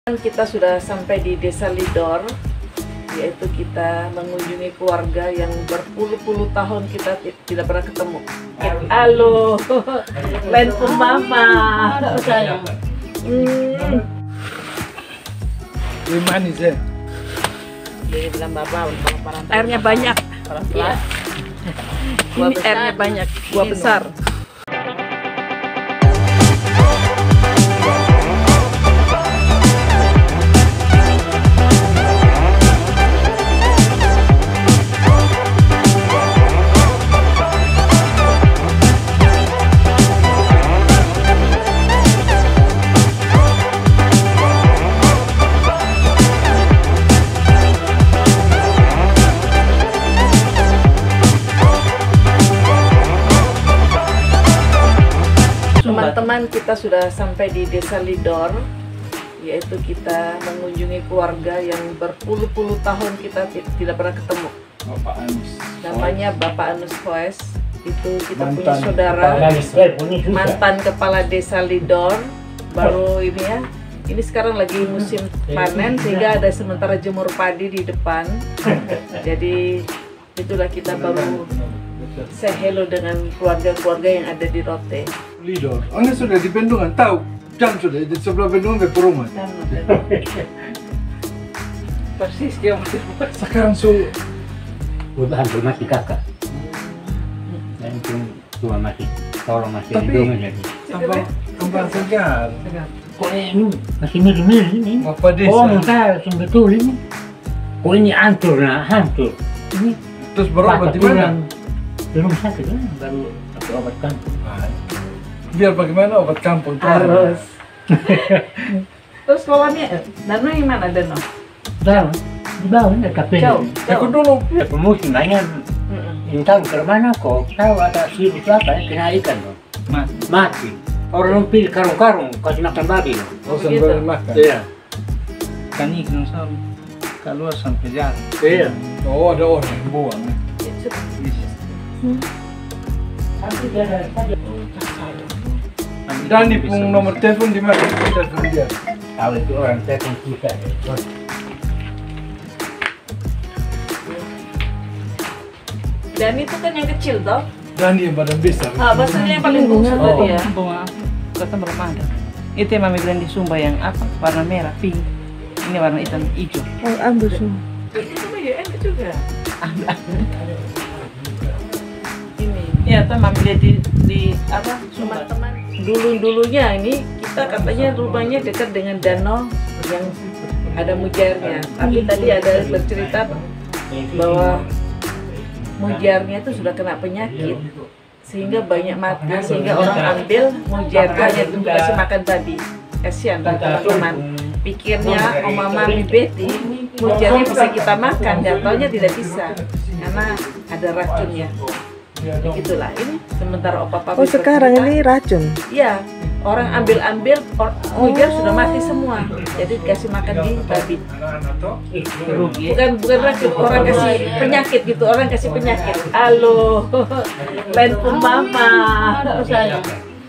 Kita sudah sampai di Desa Lidor, yaitu kita mengunjungi keluarga yang berpuluh-puluh tahun kita tidak pernah ketemu. Halo, Lenpu Mama. Ini manis ya? Dia bilang Bapak, airnya banyak. Iya. Ini airnya banyak, buah besar. Teman-teman, kita sudah sampai di Desa Lidor, yaitu kita mengunjungi keluarga yang berpuluh-puluh tahun kita tidak pernah ketemu. Bapak Anus. Namanya Bapak Anus Hoes. Itu kita punya saudara, mantan kepala Desa Lidor, baru ini ya. Ini sekarang lagi musim panen sehingga ada sementara jemur padi di depan. Jadi itulah kita baru say hello dengan keluarga-keluarga yang ada di Rote. Lidor, Anda sudah di Bendungan, tahu? Jam sudah, di sebelah Bendungan ke perumahan. Persis dia masih. Sekarang udah hampir mati kakak. Dan itu tua mati, tolong masih hidup lagi. Kembang segar. Kok ini masih mirip-mirip ini? Bapak Desa. Oh, enggak, betul ini. Kok ini hancur, hancur. Ini Terus berobat di mana? Di rumah sakit kan, baru pakai obat kan. Biar bagaimana obat kampung Harus. Terus kolamnya, danau yang mana danau? Dalam, di bawah ada kafe. Jauh. Aku dulu. Ya pemusim banyak. Ini tahu ke mana kok? Tahu ada sirip apa ya, kena ikan loh. Mati. Orang pilih karung-karung, kasih makan babi loh. Oh, sambil makan. Iya. Kan ikan sama keluar sampai jalan. Iya. Oh, ada orang yang buang. Nanti dia ada saja. Dan di nomor telepon di mana? Kita dia. Tahu itu orang telepon susah ya. Dan itu kan yang kecil toh? Dan yang badan besar. Ah, bahasanya yang paling bungsu tadi ya. Bunga kata belum ada. Itu yang mami bilang di Sumba yang apa? Warna merah, pink. Ini warna hitam, hijau. Oh, ambil semua. Itu mah ya enak juga. Ini. Iya, tuh mami lihat di apa? Sumba. Teman-teman, dulunya ini kita katanya rumahnya dekat dengan danau yang ada mujairnya. Tapi tadi ada bercerita bahwa mujairnya itu sudah kena penyakit sehingga banyak mati, sehingga orang ambil mujairnya hanya untuk kasih makan babi. Kasihan teman-teman. Pikirnya Mama Betty mujairnya bisa kita makan, jatuhnya tidak bisa karena ada racunnya. Begitulah ini sementara Opa Papi. Oh, sekarang ini racun? Iya, orang ambil mujair sudah mati semua, jadi dikasih makan di babi. Bukan racun, orang kasih penyakit gitu, orang kasih penyakit. Halo, Lenpu Mama. Saya.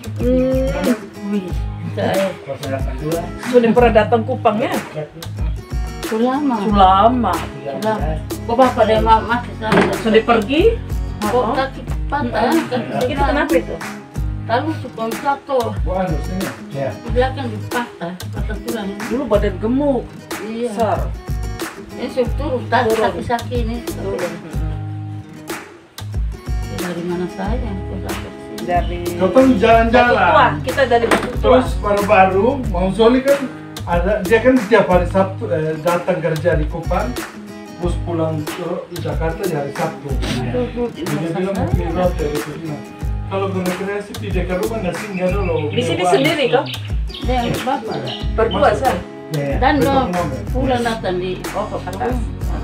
Sudah pernah datang Kupang ya? Sulama. Sulama. Kok bapak dia mati sana? Sudah pergi? Kok kaki patah? Itu kenapa itu? Lalu suka jatuh. Ya. Di belakang patah tulang. Dulu badan gemuk, Iya. besar. Ini sudah turun, kaki sakit ini. Turun. Dari mana saya? Kok sakit sini? Dari Kau kan Batu Tua, jalan-jalan. kita dari Batu Tua. Terus baru-baru Mau Soli kan ada, dia kan tiap hari Sabtu datang kerja di Kupang, terus pulang ke Jakarta di hari Sabtu. Dia bilang mau ke Rote di sini. Kalau berrekreasi di dekat rumah nggak singgah dulu. Di sini sendiri kok? Dia bapak. Berdua sah. Dan pulang datang di Atas.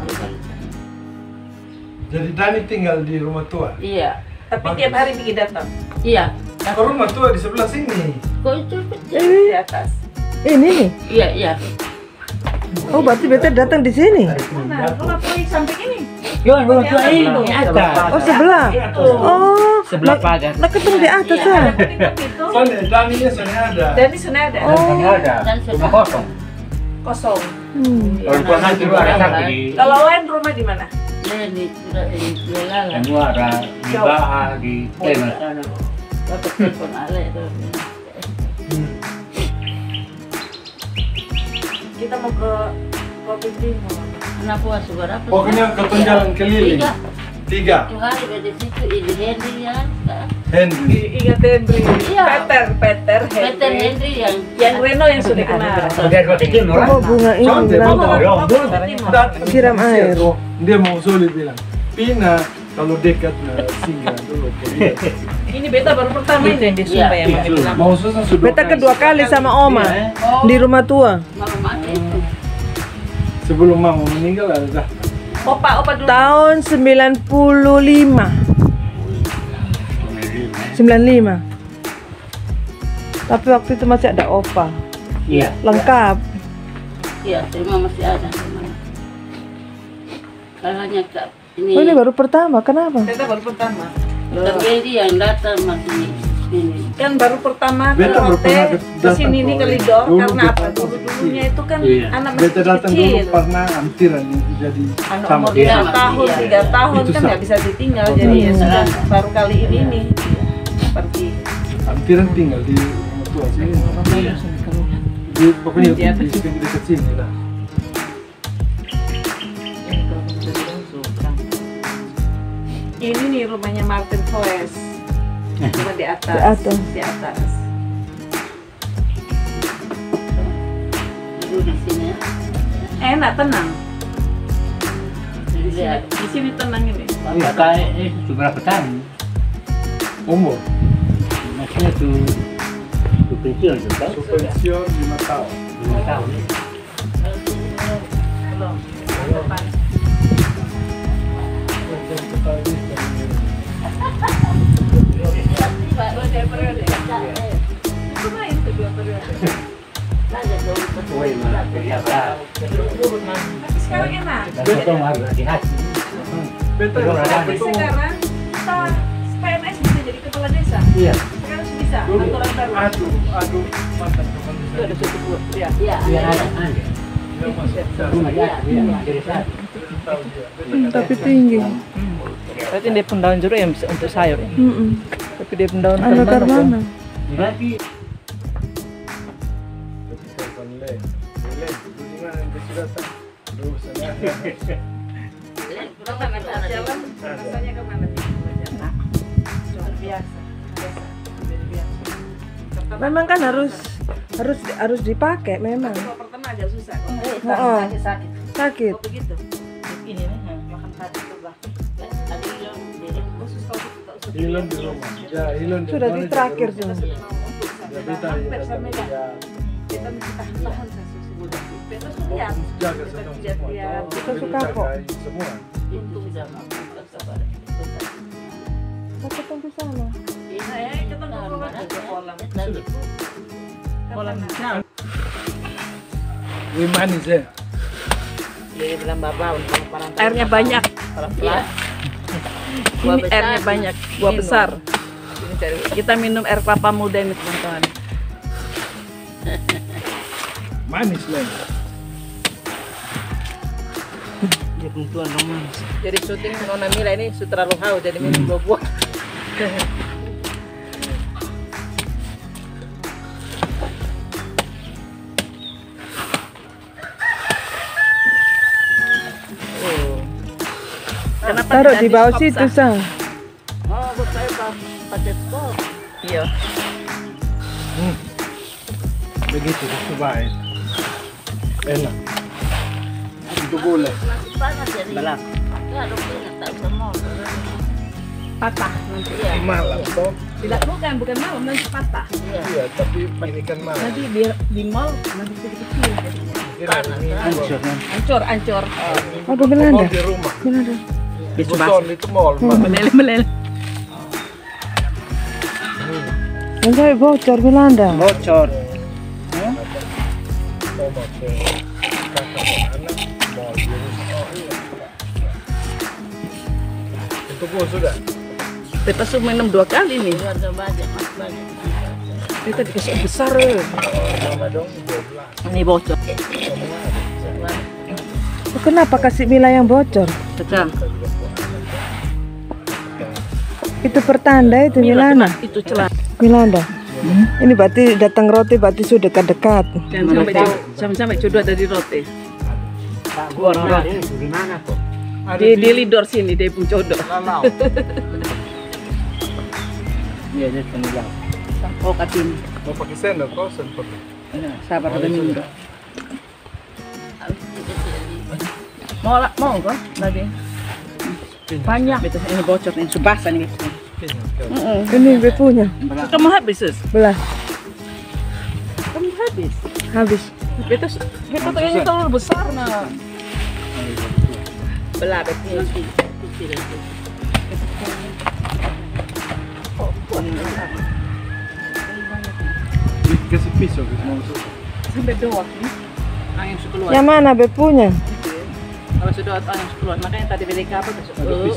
Jadi Dani tinggal di rumah tua. Iya. Tapi tiap hari pergi datang Iya. Ke rumah tua di sebelah sini. Kok itu kecil? di atas. Ini nih. Iya, iya. Oh, berarti beta datang di sini. Mana? Rumah tua yang samping ini. Jangan bawa tua ini atas. Oh, sebelah. Oh, Sebelah pagar. nak ketemu di atas Iya. ah. Itu. Soalnya Daninya soalnya ada. Dan di sana ada. Oh. Ada. Dan Rumah kosong. kosong. Perempuan itu ada satu di Kalau lain rumah di mana? Di Lala. Muara, di Baha, di Tegal sana. Dapat telepon Ale itu. Kita mau ke Kopi Timur. Anak puas berapa? Pokoknya ketemu jalan keliling. 3. Tuh hari di situ ini Henry ya. Henry. Ingat Henry. Iya. Peter Peter Henry. Henry yang Yang Reno yang sudah kenal. Udah kau tinggi Apa orang. bunga ini Contoh, bilang Datang siram air. Dia mau sulit bilang, Pina kalau dekat singgah dulu. Ini beta baru pertama Itu yang ini. di Sumba yang Mami bilang. Mau susah sudah. Beta kedua kali sama Oma di rumah tua. mama itu. Sebelum mama meninggal ada. Opa dulu. Tahun 95. 95. Tapi waktu itu masih ada opa. Iya. Lengkap. Iya, terima masih ada. Kalanya Kak ini. Oh, ini baru pertama. Kenapa? Beta baru pertama. Kak Henry yang datang masih ini. Kan baru pertama Beta baru pernah ke datang sini nih kok. ke Lidor Dulu karena beta apa? datang Dulunya itu kan Iya. anak masih Beta datang dulu kecil. pernah amtiran jadi Anak sama umur dia. 5 tahun, Iya. 3 tahun Itu kan sama. nggak bisa ditinggal. Oh, Jadi iya. ya sudah baru kali ini nih pergi. Amtiran tinggal di rumah tua sini. Iya. Di pokoknya di dekat sini lah. Ini nih rumahnya Martin Fles. Cuma di atas. Di atas. Di atas. Dulu di sini ya. Enak, tenang. Lihat. Di sini tenang ini. Iya, kayak itu berapa tahun? Umur. Maksudnya tuh pensiun tuh kan? Pensiun 5 tahun. 5 tahun. Belum. Depan. Itu main kedua periode. Woi, malah ternyata. Tapi sekarang enak. Besok harus hati-hati. Beta Tapi sekarang kita PNS bisa jadi kepala desa. Iya. Sekarang bisa dulu. aturan baru. Aduh, mantan kapan Itu ada satu buah. Ya. Iya, Iya, ada. ada. Rumah dia, iya, dari satu. Tapi tinggi. Berarti dia pun daun jeruk yang bisa untuk sayur ya. Tapi dia pun daun Anu Karmana. Berarti Jalan rasanya kemana nih? Luar biasa. Biasa. Memang kan harus dipakai memang. Kalau pertama agak susah. Oh, Sakit. sakit. Oh begitu. Ini nih. Makan tadi coba. Ada ilmu, jadi Khusus kalau kita usah. Hilon di rumah. Ya, Hilon Sudah di terakhir rumah. semua. Ya, beta Hampir ya, sama ya, ya. Kita mesti tahan kasus muda. Beta sudah lihat. jaga Beta sedang lihat semua. lihat. Kita suka kok. Jagai semua. itu sudah mampu sabar. Sakit tunggu sana. Saya kita ngomong ke kolam. Kolam. Ini manis ya. Dia bilang bapak untuk orang Airnya banyak. Iya. Ini airnya banyak. Buah Minum. besar. Kita minum air kelapa muda ini teman-teman. Manis lah. dia pun tuan romanis. Jadi syuting Nona Mila ini sutra rohau jadi minum buah-buah. Kenapa Taruh tidak di bawah stop, situ, Sa? Sa. Oh, buat saya pakai stop. Iya. Begitu, itu baik. Enak. Itu boleh. Masih panas jadi. Balap. Ya, rupanya tak semua. Patah nanti. Iya. Malam toh. Tidak bukan malam nanti patah. Iya, tapi ini kan malam. Nanti di mall nanti kecil jadinya. Panas. Hancur kan. Ancur. Aduh, Mall Belanda. di rumah. Belanda. Di Buton itu mall. Meleleh. Yang saya bocor Belanda. Bocor. Tomat ke kakak anak mall di rumah. Itu pun sudah. Beta sudah minum 2 kali nih. Keluarga banyak, mas banyak. Kita dikasih besar. Ini bocor. Kenapa kasih Mila yang bocor? Pecah. Itu pertanda itu Milana. Itu celana. Milanda. Ini berarti datang roti berarti sudah dekat-dekat. Jangan sampai jodoh ada di roti. Di mana kok? Di lidor sini dia pun jodoh. Iya, dia tenggelam. Oh katin. Mau pakai sendok kok sendok. Sabar ada minggu. Mau kok tadi. Banyak itu ini bocor ini subasa nih. Ini gue punya. Kamu habis sis? Belah. Kamu habis. Habis. Kita ini terlalu besar nah. Belah betul. Kasih pisau ke mau Sampai doa nih. Angin keluar. Yang mana be punya? Kalau sudah angin keluar makanya tadi beli kapal besok.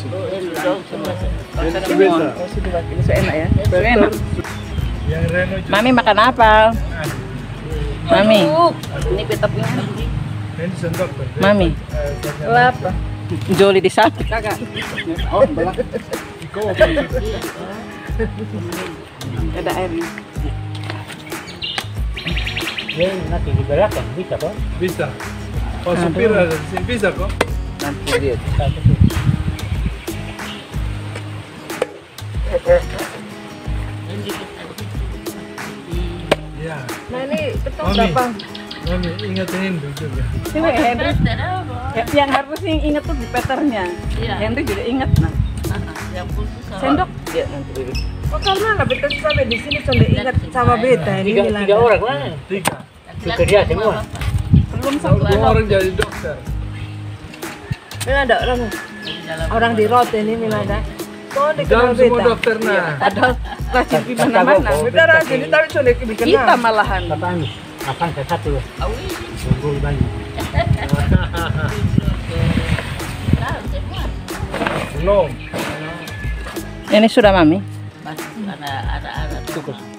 Biasa. Ini so enak ya. So enak. Yang Reno itu Mami makan apa? Mami, Ini peta punya. ini sendok. Mami, Lapa. Joli di samping. Kakak. Oh, belah. Ikaw apa? Ada airnya. Dia nanti di belakang bisa kok? Bisa. Oh, supir ada di sini bisa kok? Nanti lihat. Iya. Nah ini betul Mami. berapa? Mami, ingat Hindu juga. Ini Henry. Yang harus ingat tuh di peternya. Iya. Henry juga ingat nah. Yang khusus sama. Sendok. Ya, nanti dulu. Oh karena lah beta sampai di sini sudah ingat sama beta ini Tiga Milanda. orang mana? Tiga. Bekerja semua. Belum sampai. Dua orang jadi dokter. Milanda orang di roti ini Milanda. Oh Jangan dikenal semua beta. dokter nah. Padahal rajin di mana-mana. Beta rajin tapi sudah dikenal. Kita malahan. Bapak Amis, makan satu loh. Tunggu banyak. Belum. Ini sudah Mami. Masih ada Cukup.